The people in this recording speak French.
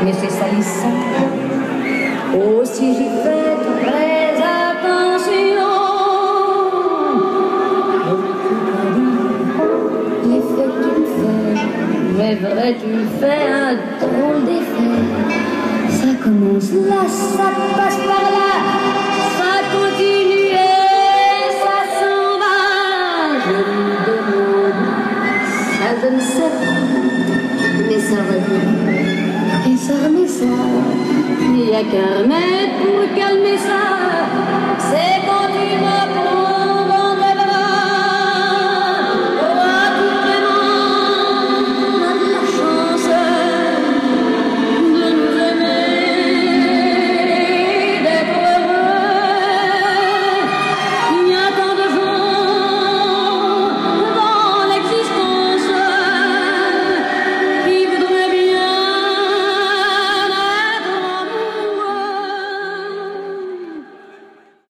mais c'est salissant. Aussi j'y fais très attention. L'effet que tu me fais, mais vrai, tu me fais un drôle d'effet. Ça commence là, ça passe par là, ça continue et ça s'en va. Je me demande, ça je ne sais pas, mais ça revient. Et ça remet ça, il n'y a qu'un remède pour calmer ça, c'est quand tu me prends.